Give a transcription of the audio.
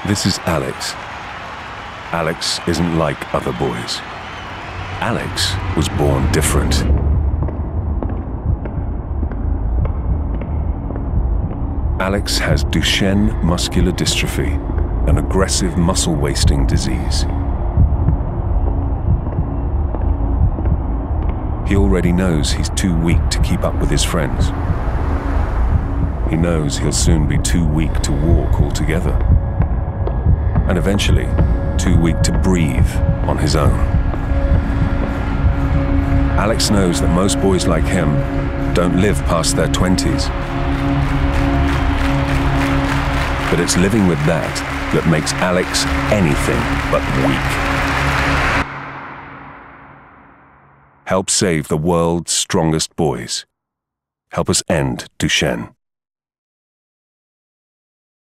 This is Alex. Alex isn't like other boys. Alex was born different. Alex has Duchenne muscular dystrophy, an aggressive muscle wasting disease. He already knows he's too weak to keep up with his friends. He knows he'll soon be too weak to walk altogether. And eventually, too weak to breathe on his own. Alex knows that most boys like him don't live past their 20s. But it's living with that makes Alex anything but weak. Help save the world's strongest boys. Help us end Duchenne.